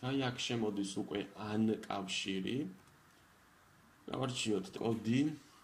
აი აქ შემოდის უკვე ან კავშირი. გავარჩიოთ კოდი.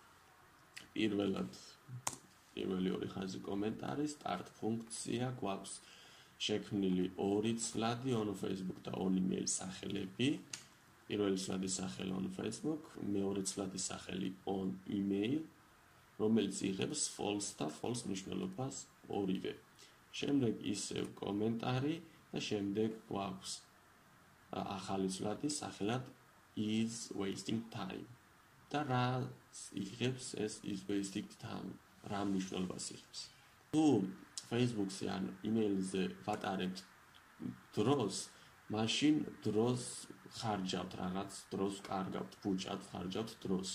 პირველი ორი ხაზი კომენტარი, start ფუნქცია, გვაქვს შექმნილი ორი ცლადი on Facebook და on email სახელები. პირველი ცლადის სახელი on Facebook, მეორე ცლადის სახელი on email, რომელიც იღებს false და false მნიშვნელობას ორივე. შემდეგ ისევ კომენტარი და შემდეგ გვაქვს ახალი ცლადი სახელად is wasting time. და რა იღებს ეს is wasting time? რა მნიშვნელობას იღებს? თუ Facebook-ზე ან email-ზე ვატარებთ დროს, მაშინ დროს ხარჯავთ რაღაც, დროს კარგავთ, ბუჭად ხარჯავთ დროს.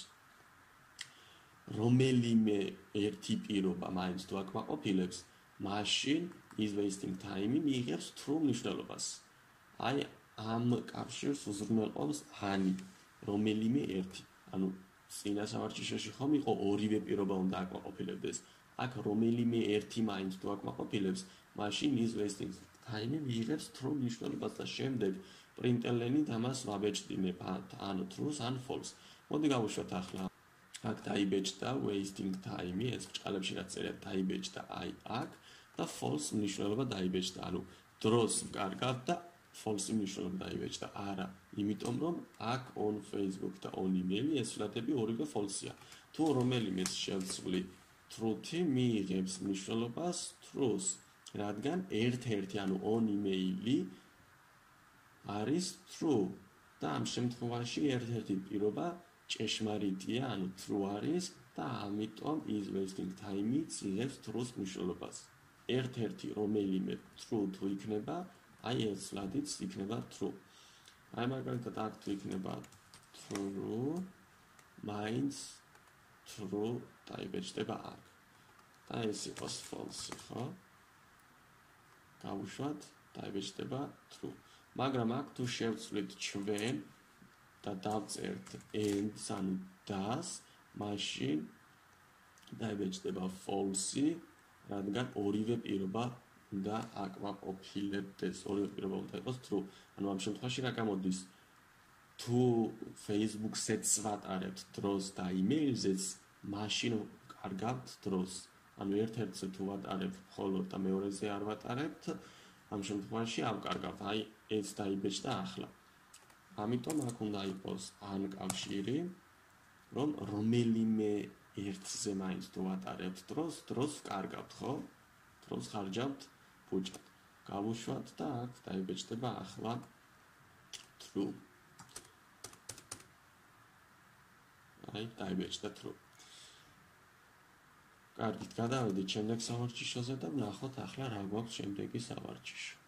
რომელიმე ერთი პირობა მაინც თუ აკმაყოფილებს, მაშინ is wasting time მიიღებს true მნიშვნელობას. აი ამ კავშირს უზრუნველყოფს ani, რომელიმე ერთი. ანუ წინა სავარჯიშოში ხომ იყო ორივე პირობა უნდა აკმაყოფილებდეს. აქ რომელიმე ერთი მაინც თუ აკმაყოფილებს, მაშინ is wasting time მიიღებს true მნიშვნელობას და შემდეგ პრინტელენით ამას ვაბეჭდინებ ან true-ს ან false. მოდი გავუშვათ ახლა. აქ დაიბეჭდა wasting time, ეს ბრჭყალებში რაც წერია დაიბეჭდა აი აქ და false მნიშვნელობა დაიბეჭდა. ანუ დროს კარგავ და false მნიშვნელობა დაიბეჭდა. არა, იმიტომ რომ აქ on Facebook და on email ეს ცლადები ორივე false-ია. თუ რომელიმეს შევცვლი true-თი მიიღებს მნიშვნელობას true-ს, რადგან ერთ-ერთი, ანუ on email-ი არის true და ამ შემთხვევაში ერთ-ერთი პირობა ჭეშმარიტია, ანუ true არის და ამიტომ is wasting time-იც იღებს true-ს მნიშვნელობას. ერთ-ერთი რომელიმე true თუ იქნება, აი ეს ცლადიც იქნება true. აი მაგალითად აქ თუ იქნება true, მაინც true დაიბეჭდება აქ. და ეს იყოს false, ხო? გავუშვათ, დაიბეჭდება true. მაგრამ აქ თუ შევცვლით ჩვენ და დავწერთ ends, ანუ das, მაშინ დაიბეჭდება false, რადგან ორივე პირობა და აკმაყოფილებდეს, ორივე პირობა უნდა იყოს true. ანუ ამ შემთხვევაში რა გამოდის? თუ Facebook-ზეც ვატარებთ დროს და email-ზეც, მაშინ კარგავთ დროს. ანუ ერთ-ერთზე თუ ვატარებთ მხოლოდ და მეორეზე არ ვატარებთ, ამ შემთხვევაში ავკარგავთ. აი ეს დაიბეჭდა ახლა. ამიტომ აქ უნდა იყოს ან კავშირი, რომ რომელიმე ერთზე მაინც თუ ვატარებთ დროს კარგავთ, ხო? დროს ხარჯავთ ბუჭად. გავუშვათ და აქ დაიბეჭდება ახლა true. აი დაიბეჭდა true. კარგით, გადავედით შემდეგ სავარჯიშოზე და ვნახოთ ახლა რა გვაქვს შემდეგი სავარჯიშო.